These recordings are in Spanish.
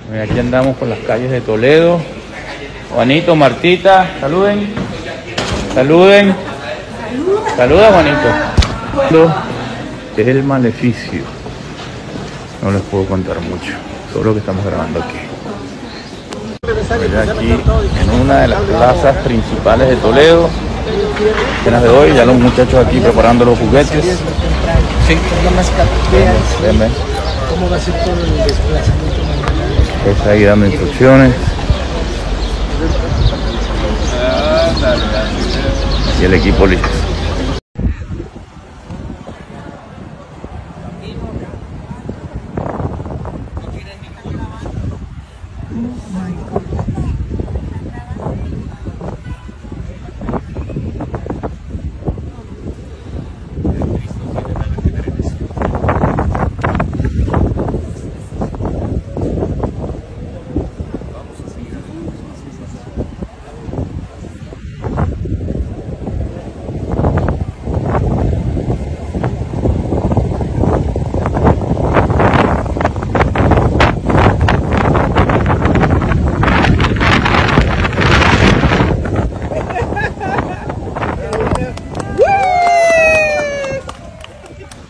Aquí andamos por las calles de Toledo. Juanito, Martita, saluden. Saluden. Saluda, Juanito. Es el maleficio. No les puedo contar mucho. Solo que estamos grabando aquí. Estoy aquí en una de las plazas principales de Toledo. Apenas de hoy, ya los muchachos aquí preparando los juguetes. Sí. Ven. ¿Cómo va a ser todo el desplazamiento? Está ahí dando instrucciones. Y el equipo listo.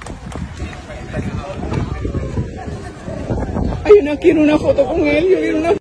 Ay, yo no quiero una foto con él, yo quiero una